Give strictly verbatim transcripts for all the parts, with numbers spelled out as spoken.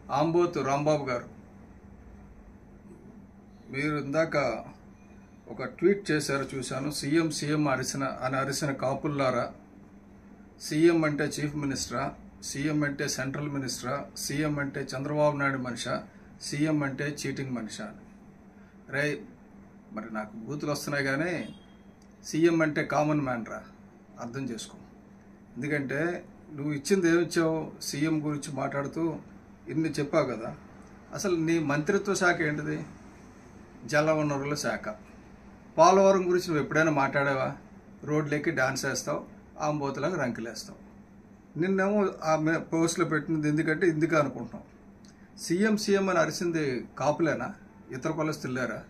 ఆంబోతు రాంబాబు గారు, మీరు ఇందాక ఒక ట్వీట్ చేశారు, చూశాను. సీఎం సీఎం అరిసిన అని అరిసిన కాపుల్లారా, సీఎం అంటే చీఫ్ మినిస్టరా, సీఎం అంటే సెంట్రల్ మినిస్టరా, సీఎం అంటే చంద్రబాబు నాయుడు మనిషా, సీఎం అంటే చీటింగ్ మనిషా అని. రే, మరి నాకు బూతులు వస్తున్నాయి కానీ సీఎం అంటే కామన్ మ్యాన్ రా, అర్థం చేసుకో. ఎందుకంటే నువ్వు ఇచ్చింది ఏమిచ్చావు, సీఎం గురించి మాట్లాడుతూ ఇన్ని చెప్పావు కదా. అసలు నీ మంత్రిత్వ శాఖ ఏంటిది? జల వనరుల శాఖ. పోలవరం గురించి నువ్వు ఎప్పుడైనా మాట్లాడావా? రోడ్లెక్కి డాన్స్ వేస్తావు, ఆంబోతులకు రంకులేస్తావు. నిన్నేమో ఆ పోస్టులో పెట్టినది ఎందుకంటే ఇందుకే అనుకుంటున్నాం. సీఎం సీఎం అని అరిసింది కాపులేనా? ఇతర కులస్తులు లేరా?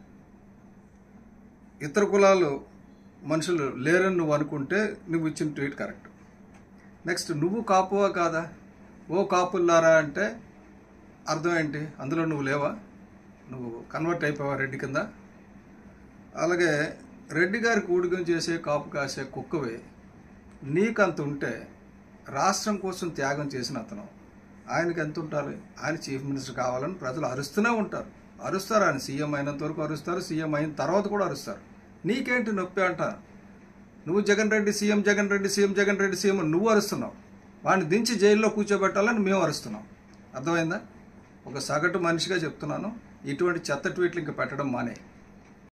ఇతర కులాలు మనుషులు లేరని నువ్వు అనుకుంటే నువ్వు ఇచ్చిన ట్వీట్ కరెక్ట్. నెక్స్ట్, నువ్వు కాపువా కాదా? ఓ కాపుల్లారా అంటే అర్థం ఏంటి? అందులో నువ్వు లేవా? నువ్వు కన్వర్ట్ అయిపోవా రెడ్డి కింద? అలాగే రెడ్డి గారికి ఊడిగం చేసే కాపు కాసే కుక్కవే నీకంత ఉంటే, రాష్ట్రం కోసం త్యాగం చేసిన అతను, ఆయనకి ఎంత ఉండాలి? ఆయన చీఫ్ మినిస్టర్ కావాలని ప్రజలు అరుస్తూనే ఉంటారు. అరుస్తారు, ఆయన సీఎం అయినంత వరకు అరుస్తారు, సీఎం అయిన తర్వాత కూడా అరుస్తారు. నీకేంటి నొప్పి అంటారు? నువ్వు Jagan Reddy CM, Jagan Reddy CM, Jagan Reddy CM నువ్వు అరుస్తున్నావు. వాడిని దించి జైల్లో కూర్చోబెట్టాలని మేము అరుస్తున్నాం. అర్థమైందా? ఒక సగటు మనిషిగా చెప్తున్నాను, ఇటువంటి చెత్త ట్వీట్లు ఇంకా పెట్టడం మానే.